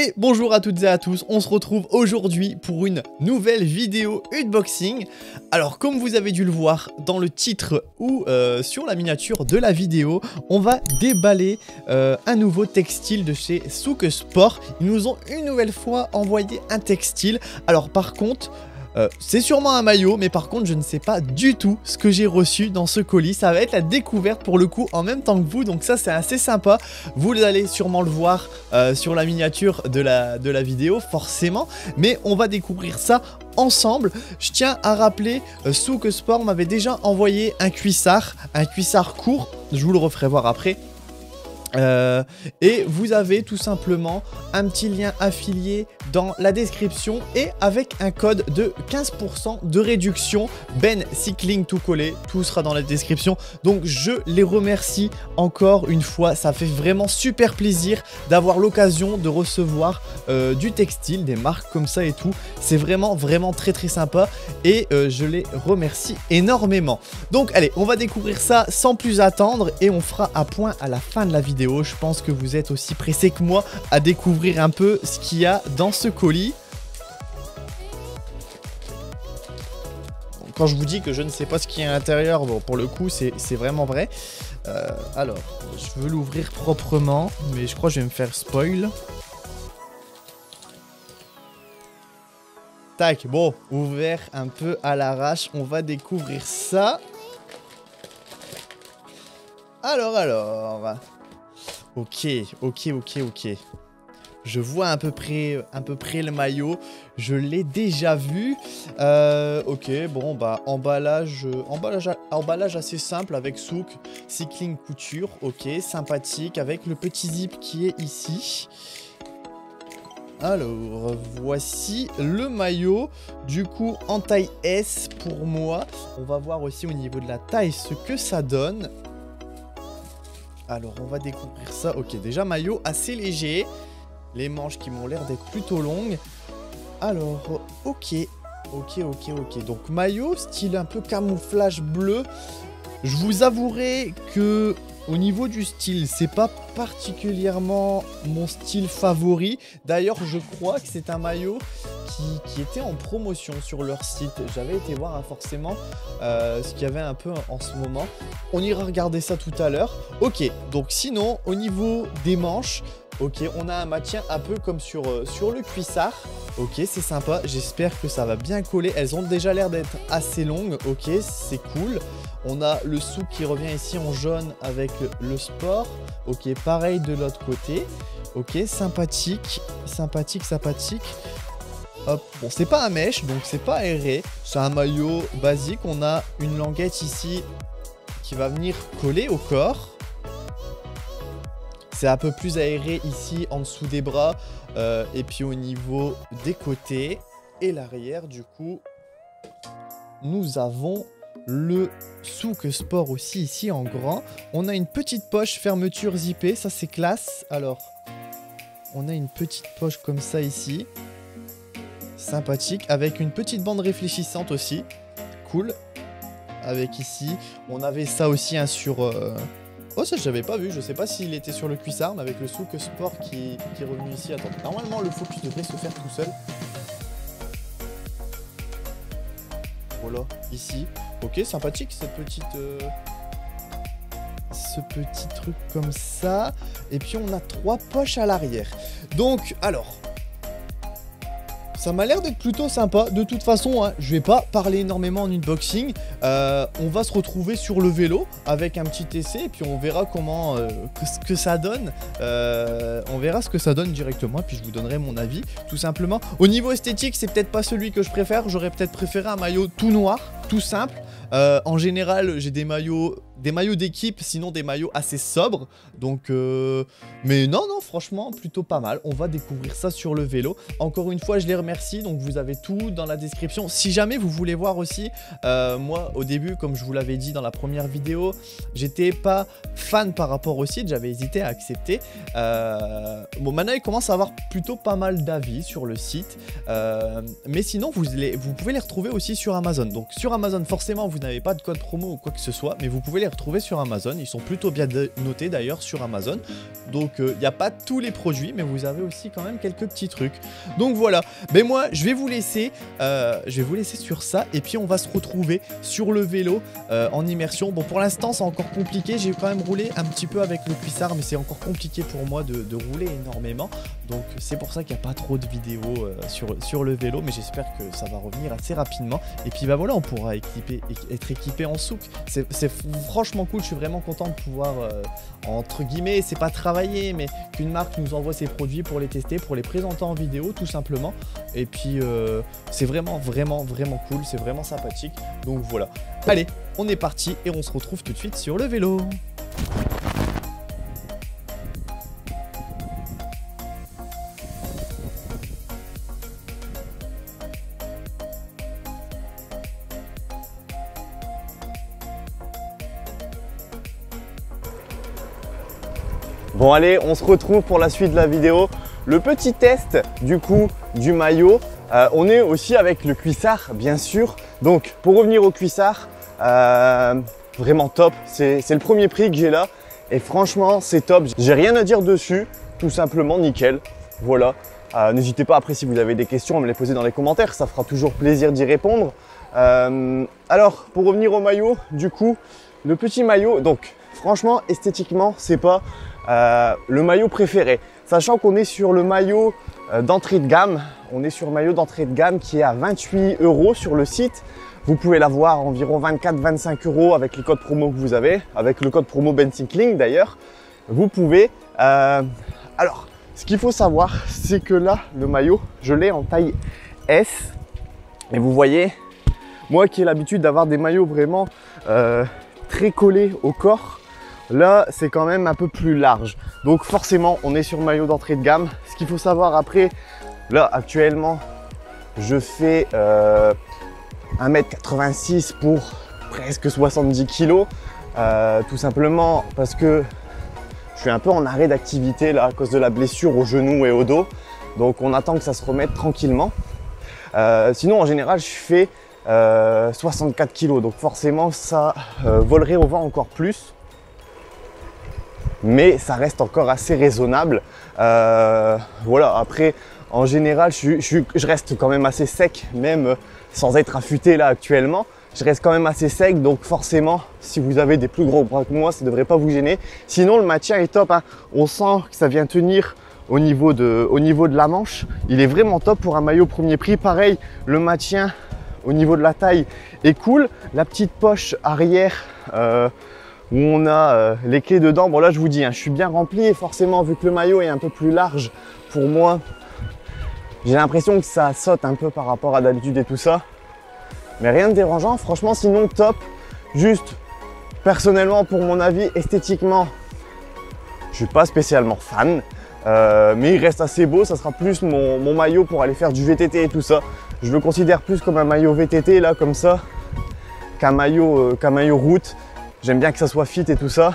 Et bonjour à toutes et à tous, on se retrouve aujourd'hui pour une nouvelle vidéo unboxing. Alors comme vous avez dû le voir dans le titre ou sur la miniature de la vidéo, on va déballer un nouveau textile de chez Souk Sport. Ils nous ont une nouvelle fois envoyé un textile. Alors par contre... c'est sûrement un maillot, mais par contre je ne sais pas du tout ce que j'ai reçu dans ce colis. Ça va être la découverte pour le coup en même temps que vous, donc ça c'est assez sympa. Vous allez sûrement le voir sur la miniature de la vidéo forcément, mais on va découvrir ça ensemble. Je tiens à rappeler, Souk Sport m'avait déjà envoyé un cuissard court, je vous le referai voir après. Et vous avez tout simplement un petit lien affilié dans la description et avec un code de 15% de réduction. Ben Cycling tout collé, tout sera dans la description. Donc je les remercie encore une fois, ça fait vraiment super plaisir d'avoir l'occasion de recevoir du textile, des marques comme ça et tout. C'est vraiment très sympa et je les remercie énormément. Donc allez, on va découvrir ça sans plus attendre et on fera un point à la fin de la vidéo. Je pense que vous êtes aussi pressés que moi à découvrir un peu ce qu'il y a dans ce colis. Quand je vous dis que je ne sais pas ce qu'il y a à l'intérieur, bon, pour le coup c'est vraiment vrai. Alors, je veux l'ouvrir proprement, mais je crois que je vais me faire spoil. Tac, bon, ouvert un peu à l'arrache, on va découvrir ça. Alors... Ok. Je vois à peu près le maillot. Je l'ai déjà vu. Ok, bon, bah, emballage assez simple avec Souk Cycling Couture. Ok, sympathique avec le petit zip qui est ici. Alors, voici le maillot. Du coup, en taille S pour moi. On va voir aussi au niveau de la taille ce que ça donne. Alors, on va découvrir ça. Ok, déjà maillot assez léger. Les manches qui m'ont l'air d'être plutôt longues. Alors, ok. Donc, maillot, style un peu camouflage bleu. Je vous avouerai que au niveau du style, c'est pas particulièrement mon style favori. D'ailleurs, je crois que c'est un maillot qui était en promotion sur leur site. J'avais été voir forcément ce qu'il y avait un peu en ce moment. On ira regarder ça tout à l'heure. Ok, donc sinon, au niveau des manches, ok, on a un maintien un peu comme sur le cuissard. Ok, c'est sympa. J'espère que ça va bien coller. Elles ont déjà l'air d'être assez longues. Ok, c'est cool. On a le Souk qui revient ici en jaune avec le sport. Ok, pareil de l'autre côté. Ok, sympathique. Hop, bon, c'est pas un mèche, donc c'est pas aéré. C'est un maillot basique. On a une languette ici qui va venir coller au corps. C'est un peu plus aéré ici en dessous des bras et puis au niveau des côtés et l'arrière. Du coup, nous avons le Souk Sport aussi ici en grand. On a une petite poche fermeture zippée, ça c'est classe. Alors, on a une petite poche comme ça ici. Sympathique, avec une petite bande réfléchissante aussi. Cool. Avec ici, on avait ça aussi hein, sur... Oh, ça, je l'avais pas vu. Je sais pas s'il était sur le cuissard, mais avec le Souk Sport qui est revenu ici. Attends, normalement, le focus devrait se faire tout seul. Voilà, ici. Ok, sympathique, cette petite... ce petit truc comme ça. Et puis, on a 3 poches à l'arrière. Donc, alors... ça m'a l'air d'être plutôt sympa. De toute façon, hein, je vais pas parler énormément en unboxing. On va se retrouver sur le vélo avec un petit essai. Et puis on verra comment ce que ça donne. On verra ce que ça donne directement. Et puis je vous donnerai mon avis, tout simplement. Au niveau esthétique, c'est peut-être pas celui que je préfère. J'aurais peut-être préféré un maillot tout noir, tout simple. En général, j'ai des maillots d'équipe, sinon des maillots assez sobres. Donc, mais non, franchement, plutôt pas mal. On va découvrir ça sur le vélo. Encore une fois, je les remercie. Donc, vous avez tout dans la description. Si jamais vous voulez voir aussi, moi, au début, comme je vous l'avais dit dans la première vidéo, j'étais pas fan par rapport au site. J'avais hésité à accepter. Bon, maintenant, il commence à avoir plutôt pas mal d'avis sur le site. Mais sinon, vous pouvez les retrouver aussi sur Amazon. Donc, sur Amazon, forcément, vous n'avez pas de code promo ou quoi que ce soit, mais vous pouvez les retrouver sur Amazon. Ils sont plutôt bien notés d'ailleurs sur Amazon. Donc il n'y a pas tous les produits, mais vous avez aussi quand même quelques petits trucs. Donc voilà, mais moi je vais vous laisser sur ça, et puis on va se retrouver sur le vélo en immersion. Bon, pour l'instant c'est encore compliqué, j'ai quand même roulé un petit peu avec le cuissard, mais c'est encore compliqué pour moi de rouler énormément. Donc c'est pour ça qu'il n'y a pas trop de vidéos sur le vélo, mais j'espère que ça va revenir assez rapidement. Et puis bah voilà, on pourra être équipé en souk. C'est franchement cool, je suis vraiment content de pouvoir, entre guillemets, c'est pas travailler, mais qu'une marque nous envoie ses produits pour les tester, pour les présenter en vidéo tout simplement. Et puis c'est vraiment cool, c'est vraiment sympathique. Donc voilà, allez, on est parti et on se retrouve tout de suite sur le vélo. Bon allez, on se retrouve pour la suite de la vidéo. Le petit test du coup du maillot. On est aussi avec le cuissard bien sûr. Donc pour revenir au cuissard, vraiment top. C'est le premier prix que j'ai là. Et franchement c'est top. J'ai rien à dire dessus. Tout simplement nickel. Voilà. N'hésitez pas après si vous avez des questions à me les poser dans les commentaires. Ça fera toujours plaisir d'y répondre. Alors pour revenir au maillot, du coup, le petit maillot. Donc franchement esthétiquement c'est pas le maillot préféré, sachant qu'on est sur le maillot d'entrée de gamme. On est sur le maillot d'entrée de gamme qui est à 28 € sur le site. Vous pouvez l'avoir à environ 24-25 € avec les codes promo que vous avez, avec le code promo BenSinkling d'ailleurs. Vous pouvez. Alors, ce qu'il faut savoir, c'est que là, le maillot, je l'ai en taille S. Et vous voyez, moi qui ai l'habitude d'avoir des maillots vraiment très collés au corps, là, c'est quand même un peu plus large. Donc forcément, on est sur le maillot d'entrée de gamme. Ce qu'il faut savoir après, là, actuellement, je fais 1m86 pour presque 70 kg. Tout simplement parce que je suis un peu en arrêt d'activité là à cause de la blessure au genou et au dos. Donc on attend que ça se remette tranquillement. Sinon, en général, je fais 64 kg. Donc forcément, ça volerait au vent encore plus. Mais ça reste encore assez raisonnable. Voilà, après, en général, je reste quand même assez sec, même sans être affûté là actuellement. Je reste quand même assez sec, donc forcément, si vous avez des plus gros bras que moi, ça ne devrait pas vous gêner. Sinon, le maintien est top, hein. On sent que ça vient tenir au niveau de la manche. Il est vraiment top pour un maillot premier prix. Pareil, le maintien au niveau de la taille est cool. La petite poche arrière, où on a les clés dedans. Bon là je vous dis, hein, je suis bien rempli et forcément vu que le maillot est un peu plus large pour moi, j'ai l'impression que ça saute un peu par rapport à d'habitude et tout ça. Mais rien de dérangeant, franchement sinon top. Juste personnellement pour mon avis, esthétiquement, je suis pas spécialement fan. Mais il reste assez beau, ça sera plus mon maillot pour aller faire du VTT et tout ça. Je le considère plus comme un maillot VTT là comme ça, qu'un maillot route. J'aime bien que ça soit fit et tout ça.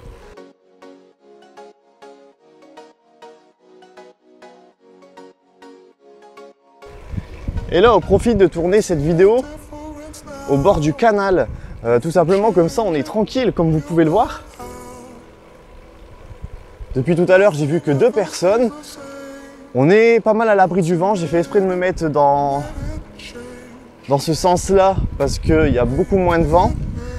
Et là, on profite de tourner cette vidéo au bord du canal. Tout simplement comme ça, on est tranquille, comme vous pouvez le voir. Depuis tout à l'heure, j'ai vu que 2 personnes. On est pas mal à l'abri du vent. J'ai fait exprès de me mettre dans ce sens-là parce qu'il y a beaucoup moins de vent.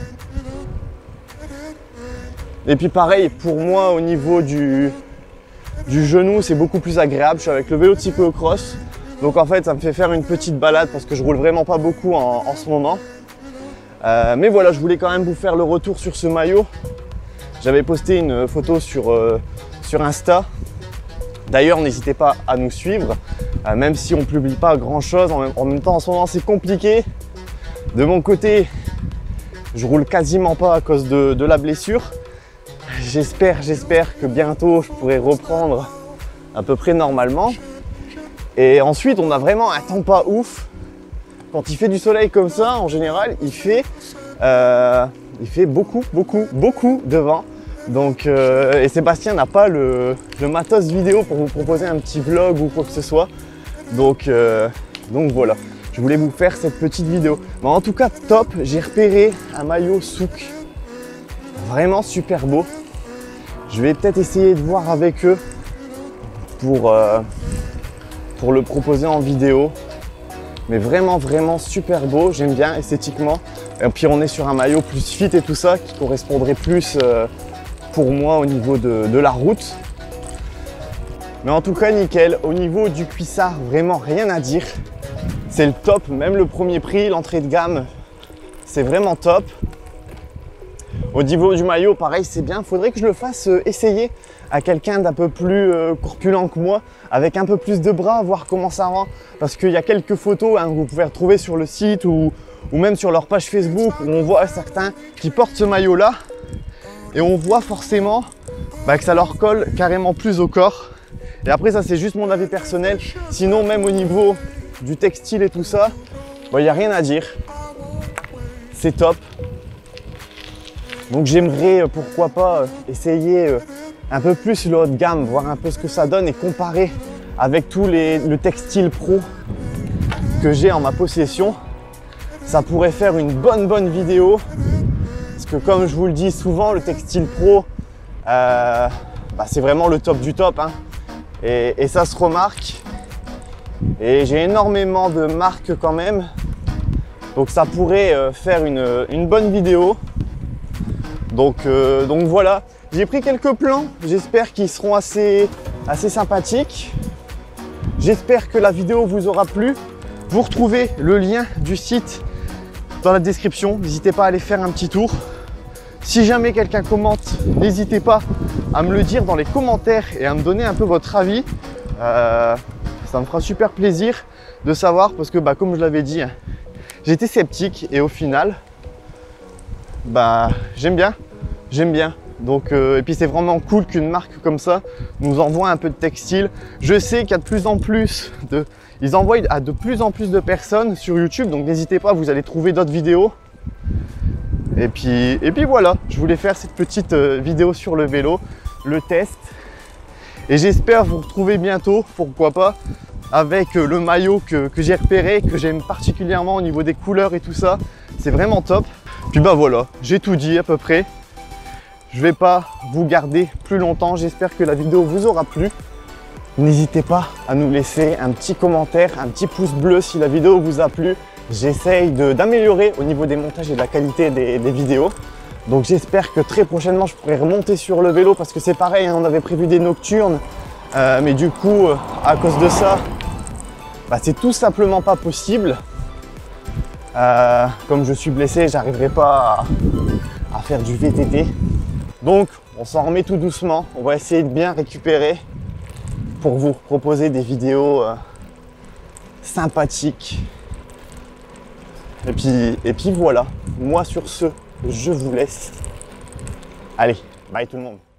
Et puis pareil, pour moi, au niveau du genou, c'est beaucoup plus agréable. Je suis avec le vélo de cyclocross. Donc en fait, ça me fait faire une petite balade parce que je roule vraiment pas beaucoup en ce moment. Mais voilà, je voulais quand même vous faire le retour sur ce maillot. J'avais posté une photo sur Insta. D'ailleurs, n'hésitez pas à nous suivre, même si on ne publie pas grand-chose. En même temps, en ce moment, c'est compliqué. De mon côté, je roule quasiment pas à cause de la blessure. J'espère que bientôt, je pourrai reprendre à peu près normalement. Et ensuite, on a vraiment un temps pas ouf. Quand il fait du soleil comme ça, en général, il fait beaucoup de vent. Donc, et Sébastien n'a pas le matos vidéo pour vous proposer un petit vlog ou quoi que ce soit. Donc voilà. je voulais vous faire cette petite vidéo. Mais en tout cas, top, j'ai repéré un maillot souk. Vraiment super beau. Je vais peut-être essayer de voir avec eux pour le proposer en vidéo. Mais vraiment, vraiment super beau. J'aime bien esthétiquement. Et puis on est sur un maillot plus fit et tout ça qui correspondrait plus pour moi au niveau de la route. Mais en tout cas, nickel. Au niveau du cuissard, vraiment rien à dire. C'est le top. Même le premier prix, l'entrée de gamme, c'est vraiment top. Au niveau du maillot, pareil, c'est bien. Faudrait que je le fasse essayer à quelqu'un d'un peu plus corpulent que moi, avec un peu plus de bras, voir comment ça rend. Parce qu'il y a quelques photos que vous pouvez retrouver sur le site ou même sur leur page Facebook où on voit certains qui portent ce maillot-là. Et on voit forcément que ça leur colle carrément plus au corps. Et après, ça, c'est juste mon avis personnel. Sinon, même au niveau du textile et tout ça, il n'y a rien à dire. C'est top. Donc j'aimerais, pourquoi pas, essayer un peu plus le haut de gamme, voir un peu ce que ça donne et comparer avec tout le textile pro que j'ai en ma possession. Ça pourrait faire une bonne vidéo. Parce que comme je vous le dis souvent, le textile pro, c'est vraiment le top du top. Hein. Et ça se remarque. Et j'ai énormément de marques quand même. Donc ça pourrait faire une bonne vidéo. Donc voilà, j'ai pris quelques plans, j'espère qu'ils seront assez sympathiques. J'espère que la vidéo vous aura plu. Vous retrouvez le lien du site dans la description, n'hésitez pas à aller faire un petit tour. Si jamais quelqu'un commente, n'hésitez pas à me le dire dans les commentaires et à me donner un peu votre avis. Ça me fera super plaisir de savoir parce que comme je l'avais dit, j'étais sceptique et au final, j'aime bien. Donc, et puis c'est vraiment cool qu'une marque comme ça nous envoie un peu de textile. Je sais qu'il y a ils envoient à de plus en plus de personnes sur YouTube, donc n'hésitez pas, vous allez trouver d'autres vidéos. Et puis voilà, je voulais faire cette petite vidéo sur le vélo, le test. Et j'espère vous retrouver bientôt, pourquoi pas, avec le maillot que j'ai repéré, que j'aime particulièrement au niveau des couleurs et tout ça. C'est vraiment top. Puis voilà, j'ai tout dit à peu près. Je ne vais pas vous garder plus longtemps. J'espère que la vidéo vous aura plu. N'hésitez pas à nous laisser un petit commentaire, un petit pouce bleu si la vidéo vous a plu. J'essaye d'améliorer au niveau des montages et de la qualité des vidéos. Donc j'espère que très prochainement je pourrai remonter sur le vélo parce que c'est pareil, hein, on avait prévu des nocturnes. Mais du coup, à cause de ça, c'est tout simplement pas possible. Comme je suis blessé, j'arriverai pas à faire du VTT. Donc, on s'en remet tout doucement. On va essayer de bien récupérer pour vous proposer des vidéos sympathiques. Et puis voilà. Moi, sur ce, je vous laisse. Allez, bye tout le monde.